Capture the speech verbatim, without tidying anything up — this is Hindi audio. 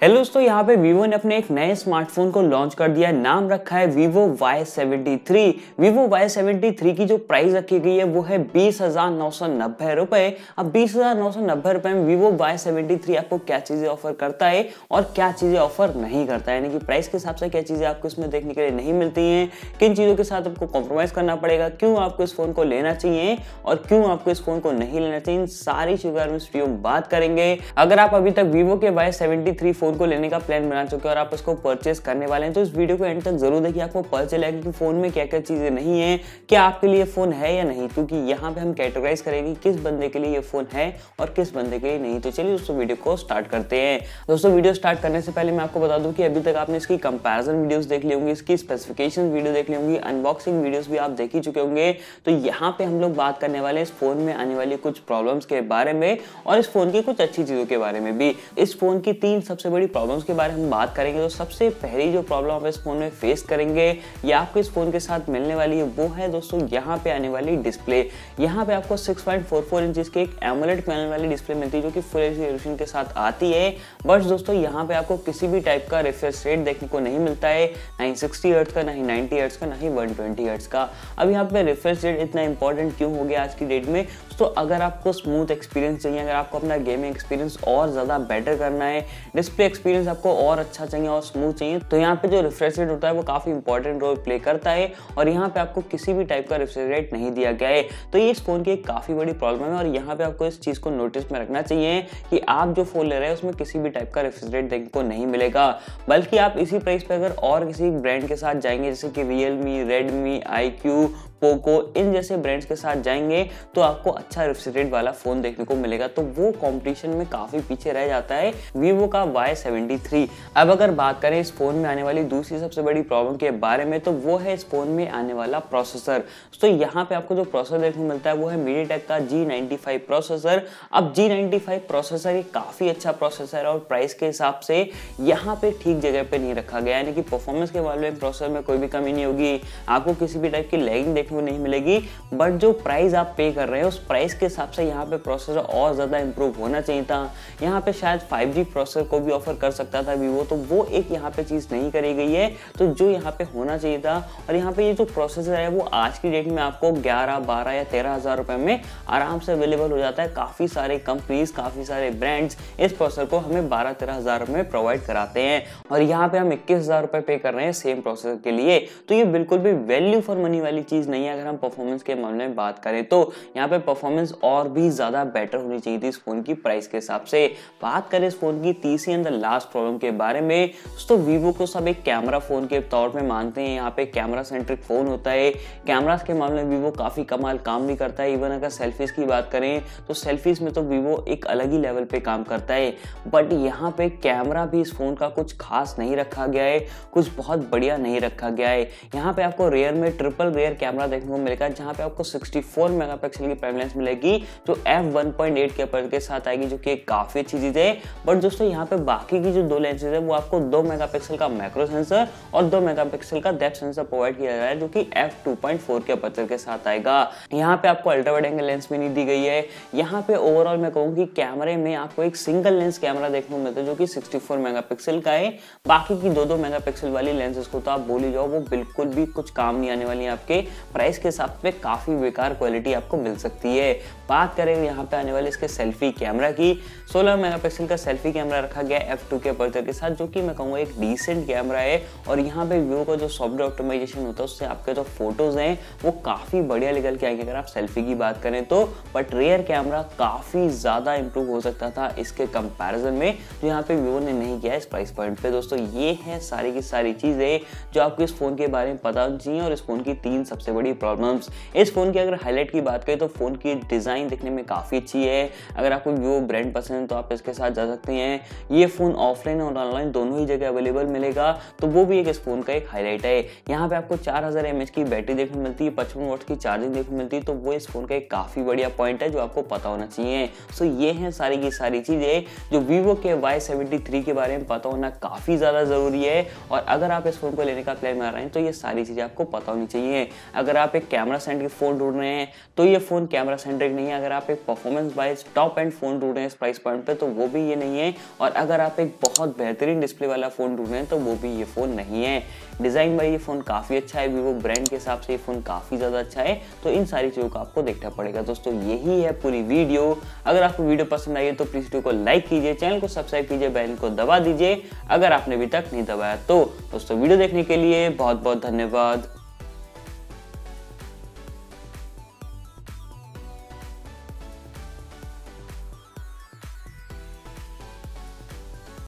हेलो दोस्तों, यहाँ पे वीवो ने अपने एक नए स्मार्टफोन को लॉन्च कर दिया है। नाम रखा है Vivo Y seventy three. Vivo Y seventy three की जो प्राइस रखी गई है वो है बीस हजार नौ सौ नब्बे रुपए। अब बीस हजार नौ सौ नब्बे रुपए में वीवो वाई सेवेंटी थ्री आपको क्या चीजें ऑफर करता है और क्या चीजें ऑफर नहीं करता है, यानी कि प्राइस के हिसाब से क्या चीजें आपको इसमें देखने के लिए नहीं मिलती हैं, किन चीजों के साथ आपको कॉम्प्रोमाइज करना पड़ेगा, क्यों आपको इस फोन को लेना चाहिए और क्यों आपको इस फोन को नहीं लेना चाहिए, इन सारी चीजों के बारे में इस वीडियो में बात करेंगे। अगर आप अभी तक वीवो के वाई सेवेंटी थ्री फोन को लेने का प्लान बना चुके हैं और आप उसको परचेस करने वाले हैं तो इस वीडियो को एंड तक जरूर देखिए, आपको पता चलेगा कि फोन में क्या क्या चीजें नहीं है, क्या आपके लिए फोन है या नहीं, क्योंकि यहाँ पे हम कैटेगराइज करेंगे किस बंदे के लिए ये फोन है और किस बंदे के लिए नहीं। तो चलिए दोस्तों वीडियो को स्टार्ट करते हैं। दोस्तों वीडियो स्टार्ट करने से पहले मैं आपको बता दूं कि अभी तक आपने इसकी कंपैरिजन वीडियोस देख ली होंगी, इसकी स्पेसिफिकेशन वीडियो देख ली होंगी, अनबॉक्सिंग वीडियोस भी आप देख ही चुके होंगे। तो यहाँ पे हम लोग बात करने वाले हैं इस फोन में आने वाली कुछ प्रॉब्लम्स के बारे में और इस फोन की कुछ अच्छी चीजों के बारे में भी। इस फोन की तीन सबसे बड़ी प्रॉब्लम्स के बारे में हम बात करेंगे। तो सबसे पहली जो प्रॉब्लम आप इस फोन में फेस करेंगे या आपको इस फोन के साथ मिलने वाली है वो है दोस्तों यहाँ पे आने वाली डिस्प्ले। यहाँ पे आपको six point four four inch की एक एमोलेड पैनल वाली डिस्प्ले मिलती है जो कि फुल एचडी रेजोल्यूशन के साथ आती है। बट दोस्तों यहाँ पे आपको किसी भी टाइप का रिफ्रेश रेट देखने को नहीं मिलता है, ना ही सिक्सटी हर्ट्ज का, ना ही नाइंटी हर्ट्ज का, ना ही वन ट्वेंटी हर्ट्ज का। अब यहाँ पे रिफ्रेश रेट इतना इंपॉर्टेंट क्यों हो गया आज की डेट में? तो अगर आपको स्मूथ एक्सपीरियंस चाहिए, अगर आपको अपना गेमिंग एक्सपीरियंस और ज़्यादा बेटर करना है, डिस्प्ले एक्सपीरियंस आपको और अच्छा चाहिए और स्मूथ चाहिए, तो यहाँ पे जो रिफ्रेश रेट होता है वो काफ़ी इंपॉर्टेंट रोल प्ले करता है और यहाँ पे आपको किसी भी टाइप का रिफ्रेश रेट नहीं दिया गया है। तो ये इस फोन की एक काफ़ी बड़ी प्रॉब्लम है और यहाँ पे आपको इस चीज़ को नोटिस में रखना चाहिए कि आप जो फोन ले रहे हैं उसमें किसी भी टाइप का रिफ्रेश रेट देखने को नहीं मिलेगा। बल्कि आप इसी प्राइस पे अगर और किसी ब्रांड के साथ जाएंगे जैसे कि Realme, Redmi, iQOO, Poco, इन जैसे ब्रांड्स के साथ जाएंगे तो आपको अच्छा रिफ्रेश रेट वाला फोन देखने को मिलेगा। तो वो कंपटीशन में काफी पीछे रह जाता है वीवो का वाई सेवेंटी थ्री। अब अगर बात करें इस फोन में आने वाली दूसरी सबसे बड़ी प्रॉब्लम के बारे में तो वो है इस फोन में आने वाला प्रोसेसर। तो यहाँ पे आपको जो प्रोसेसर देखने को मिलता है वो है मीडियाटेक का जी नाइंटी फाइव प्रोसेसर। अब जी नाइंटी फाइव प्रोसेसर एक काफी अच्छा प्रोसेसर है और प्राइस के हिसाब से यहाँ पे ठीक जगह पे नहीं रखा गया, यानी कि परफॉर्मेंस के मामले में प्रोसेसर में कोई भी कमी नहीं होगी, आपको किसी भी टाइप की लैगिंग देखने को नहीं मिलेगी। बट जो प्राइस आप पे कर रहे हैं उस प्राइस के हिसाब से यहाँ पे प्रोसेसर और ज्यादा इंप्रूव होना चाहिए था। यहाँ पे शायद फाइव जी प्रोसेसर को भी ऑफर कर सकता था वीवो, तो वो एक यहाँ पे चीज नहीं करी गई है। तो जो यहाँ पे होना चाहिए था, और यहाँ पे ये जो प्रोसेसर है वो आज की डेट में आपको ग्यारह, बारह या तेरह हजार रुपए में आराम से अवेलेबल हो जाता है। काफी सारे कंपनीज, काफी सारे ब्रांड्स इस प्रोसेसर को हमें बारह तेरह हजार में प्रोवाइड कराते हैं और यहाँ पे हम इक्कीस हजार रुपए पे कर रहे हैं सेम प्रोसेसर के लिए। तो ये बिल्कुल भी वैल्यू फॉर मनी वाली चीज नहीं है। अगर हम परफॉर्मेंस के मामले में बात करें तो यहाँ पे परफॉर्मेंस और भी ज्यादा बेटर होनी चाहिए थी इस फोन की प्राइस के हिसाब से। बात करें इस फोन की तीसरी एंड द लास्ट प्रॉब्लम के बारे में तो वीवो को सब एक कैमरा फोन के तौर पे मानते हैं। यहाँ पे कैमरा सेंट्रिक फोन होता है, कैमरास के मामले में वीवो काफी कमाल काम भी करता है। इवन अगर सेल्फीज की बात करें तो सेल्फीज में तो वीवो एक अलग ही लेवल पे काम करता है। बट यहाँ पे कैमरा भी इस फोन का कुछ खास नहीं रखा गया है, कुछ बहुत बढ़िया नहीं रखा गया है। यहाँ पे आपको रेयर में ट्रिपल रेयर कैमरा देखने को मिलेगा जहाँ पे आपको सिक्सटी फोर मेगापिक्सल की प्राइमरी लेंस मिलेगी जो एफ वन पॉइंट एट के अपर्चर के साथ आएगी, जो कि काफी अच्छी चीज है। बट दोस्तों यहाँ पे बाकी की जो दो लेंसेज है वो आपको दो मेगापिक्सल का मैक्रो सेंसर और दो मेगापिक्सल का डेप्थ सेंसर प्रोवाइड किया जा रहा है जो कि एफ टू पॉइंट फोर के अपर्चर के साथ आएगा। यहाँ पे आपको अल्ट्रा वाइड एंगल लेंस भी नहीं दी गई है। यहाँ पे ओवरऑल मैं कहूँ कि कैमरे में आपको एक सिंगल लेंस कैमरा देखने को मिलता है जो कि सिक्सटी फोर मेगापिक्सल का है। बाकी की दो दो मेगापिक्सल वाली लेंसेज को तो आप बोल ही जाओ, वो बिल्कुल भी कुछ काम नहीं आने वाली है। आपके प्राइस के हिसाब से काफी बेकार क्वालिटी आपको मिल सकती है। बात करें यहाँ पे आने वाले इसके सेल्फी कैमरा की, सोलह मेगापिक्सल का सेल्फी कैमरा रखा गया एफ टू के अपर्चर के साथ, जो कि मैं कहूँगा एक डिसेंट कैमरा है। और यहाँ पे वीवो का जो सॉफ्टवेयर ऑप्टिमाइजेशन होता है उससे आपके जो फोटोज हैं वो काफी बढ़िया निकल के आएंगे अगर आप सेल्फी की बात करें तो। बट रेयर कैमरा काफी ज्यादा इंप्रूव हो सकता था इसके कंपैरिजन में, जो यहाँ पे वीवो ने नहीं किया इस प्राइस पॉइंट पे। दोस्तों ये है सारी की सारी चीजें जो आपको इस फोन के बारे में पता होनी चाहिए और इस फोन की तीन सबसे बड़ी प्रॉब्लम्स। इस फोन की अगर हाईलाइट की बात करें तो फोन की डिजाइन दिखने में काफी अच्छी है। अगर आपको वीवो ब्रांड पसंद है तो आप इसके साथ जा सकते हैं। ये फोन ऑफलाइन और ऑनलाइन दोनों ही जगह अवेलेबल मिलेगा, तो वो भी एक इस फोन का एक हाईलाइट है। यहाँ पे आपको चार हजार एमएच की बैटरी देखने मिलती है, पचपन वॉट की चार्जिंग देखने मिलती है, तो वो इस फोन का एक काफी बढ़िया पॉइंट है जो आपको पता होना चाहिए। सो ये है सारी की सारी चीजें जो वीवो के वाई सेवेंटी थ्री के बारे में पता होना काफी ज्यादा जरूरी है। और अगर आप इस फोन को लेने का प्लान बना रहे हैं तो ये सारी चीजें आपको पता होनी चाहिए। अगर अगर आप एक कैमरा सेंट्रिक फोन ढूंढ रहे हैं तो ये फोन कैमरा सेंट्रिक नहीं है। अगर आप एक performance wise top end phone ढूंढ रहे हैं इस प्राइस पॉइंट पे तो वो भी ये नहीं है। और अगर आप एक बहुत बेहतरीन डिस्प्ले वाला फोन ढूंढ रहे हैं तो वो भी ये फोन नहीं है। डिजाइन वाइज ये फोन काफी अच्छा है, वीवो ब्रांड के हिसाब से ये फोन काफी ज्यादा अच्छा है। तो इन सारी चीजों को आपको देखना पड़ेगा। दोस्तों यही है पूरी वीडियो। अगर आपको वीडियो पसंद आई है तो प्लीज वीडियो को लाइक कीजिए, चैनल को सब्सक्राइब कीजिए, बेल को दबा दीजिए अगर आपने अभी तक नहीं दबाया तो। दोस्तों वीडियो देखने के लिए बहुत बहुत धन्यवाद।